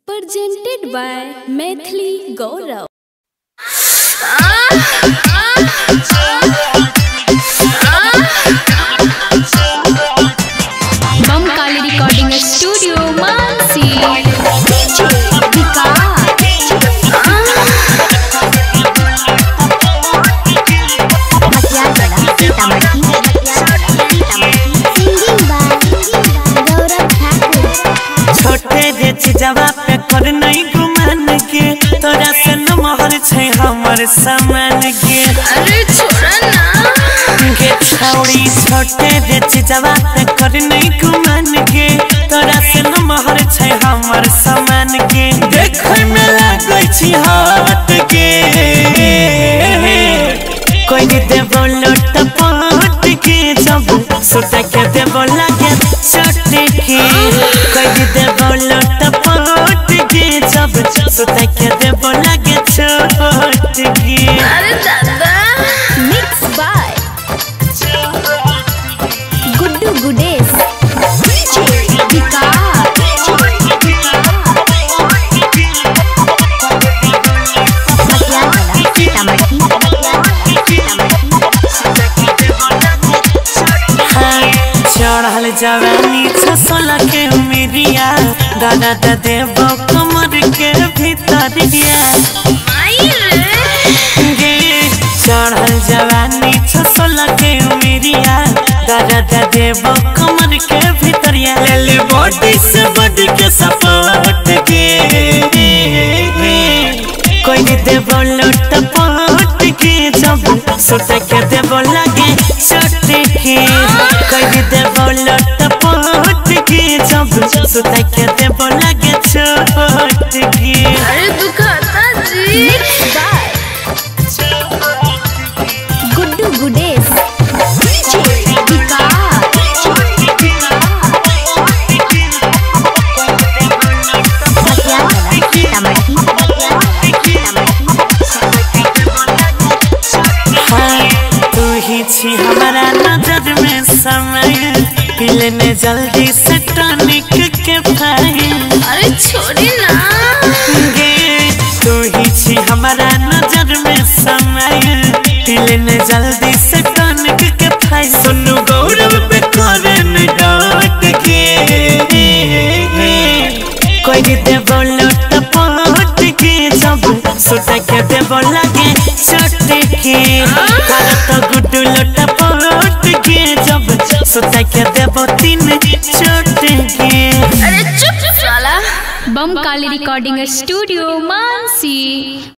Presented by Maithili Gaurav. Bamkali Recording Studio, Mansi. जवाब पे कर नहीं गुमान के तोरा से न मोहर छे हमर सामान के। अरे छोड़ा ना के छौड़ी छोटे रे जवाब पे कर नहीं गुमान के तोरा से न मोहर छे हमर सामान के। देखे में लागै छी हाथ के कोई दे बोलो टपट के जब सुता के दे बोला के चट के कोई दे बोलो टपट के जब सुता के दे बोला के चट के। अरे दादा मिक्स बाय गुड्डू गुडेस चढ़ल जवानी 16 के उमिरिया दादा दा देबो कमर के भीतरिया गे चढ़ल जवानी 16 के उमिरिया दादा दा देबो कमर के भीतरिया ले बॉडी से बॉडी के सपोर्ट के कोई देबो लोटपट के जब सोटा के देबो लागे चट के कोई देबो लोटपट के जब सोटा के देबो लागे चट के। अरे दुखाता जी गुड्डू गुडेस छी हमारा नजर में समय पिलने जल्दी से टॉनिक के फाइल। अरे छोड़ी ना गे तू ही छी हमारा नजर में समय पिलने जल्दी से टॉनिक के फाइल। सुनु गौरव पे करन डांट के कोई दे बोलो टपट के जब सुता के दे बोला के चट के करत गुड्डू लोटपट के जब सुता के देबो 3 चट के। अरे चुप साला। Bamkali recording studio, Mansi.